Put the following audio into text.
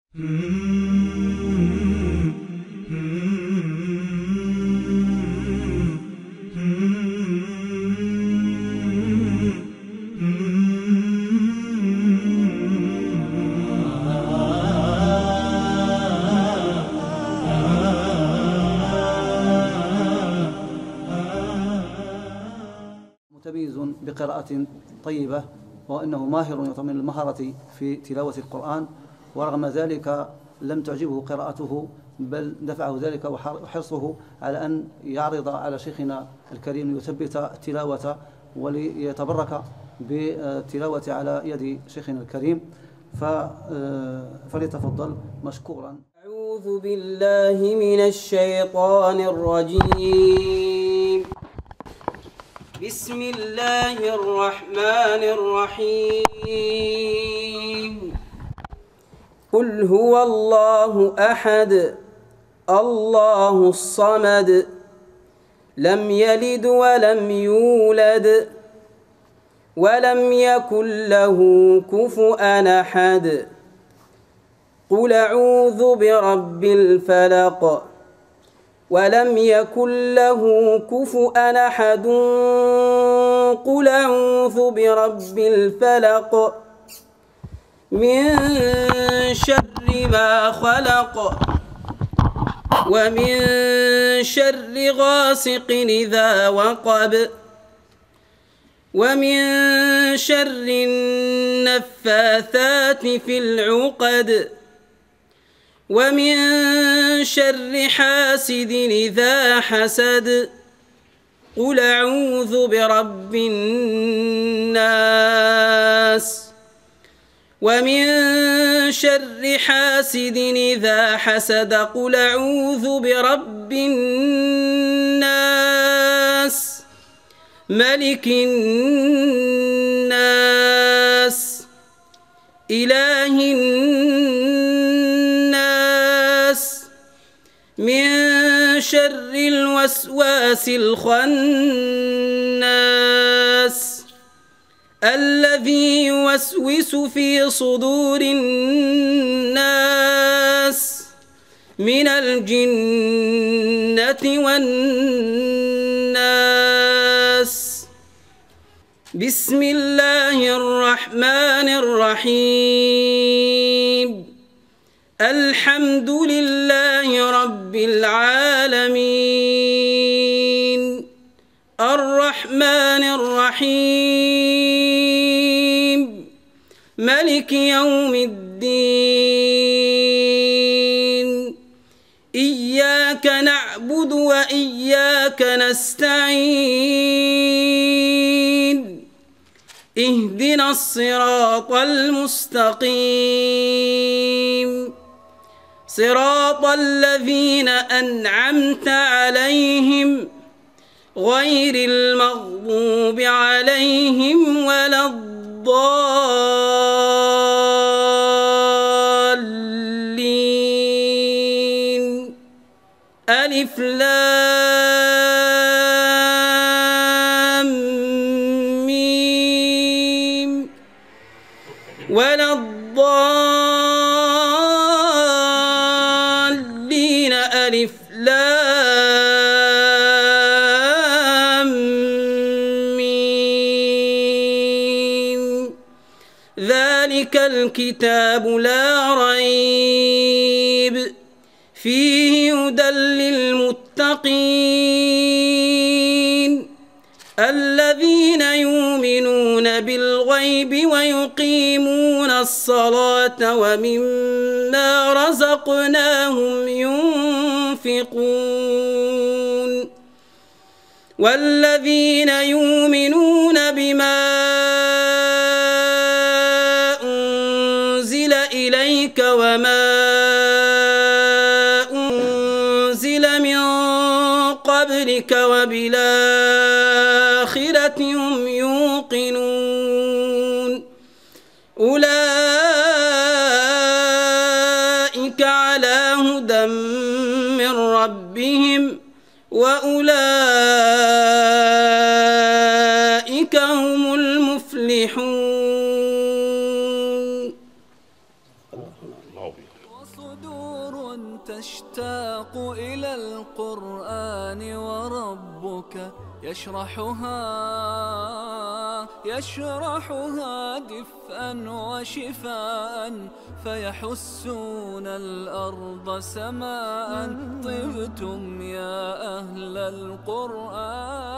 متميز بقراءة طيبة، وأنه ماهر من المهارة في تلاوة القرآن، ورغم ذلك لم تعجبه قراءته، بل دفعه ذلك وحرصه على أن يعرض على شيخنا الكريم ليثبت التلاوة وليتبرك بالتلاوة على يد شيخنا الكريم، فليتفضل مشكورا. أعوذ بالله من الشيطان الرجيم. بسم الله الرحمن الرحيم. قل هو الله أحد الله الصمد لم يلد ولم يولد ولم يكن له كفؤا أحد. قل أعوذ برب الفلق ولم يكن له كفؤا أحد. قل أعوذ برب الفلق من شر ما خلق ومن شر غاسق إذا وقب ومن شر النفاثات في العقد ومن شر حاسد إذا حسد. قل أعوذ برب الناس ومن شر حاسد إذا حسد. قل أعوذ برب الناس ملك الناس إله الناس من شر الوسواس الخناس الذي يوسوس في صدور الناس من الجنة والناس. بسم الله الرحمن الرحيم. الحمد لله رب العالمين الرحمن الرحيم ملك يوم الدين. إياك نعبد وإياك نستعين. اهدنا الصراط المستقيم صراط الذين أنعمت عليهم غير المغضوب عليهم ولا الضالين. ألف لام ميم ولا الضالين. ألف لام ميم. ذلك الكتاب لا ريب فيه هدى للمتقين الذين يؤمنون بالغيب ويقيمون الصلاة ومما رزقناهم ينفقون والذين يؤمنون بما أنزل إليك وما أنزل من قبلك وبالآخرة هم يوقنون أولئك على هدى من ربهم وأولئك هم المفلحون. صدور تشتاق إلى القرآن وربك يشرحها دفءا وشفاء، فيحسون الأرض سماء. طبتم يا أهل القرآن